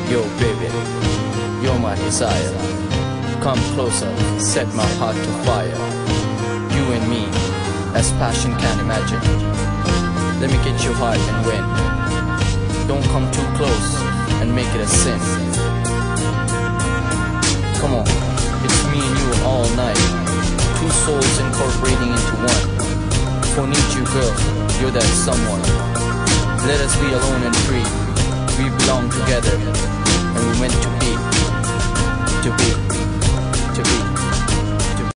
Yo baby, you're my desire. Come closer, set my heart to fire. You and me, as passion can imagine. Let me get your heart and win. Don't come too close and make it a sin. Come on, it's me and you all night. Two souls incorporating into one. For need you girl, you're that someone. Let us be alone and free. We belong together, and we're meant to be.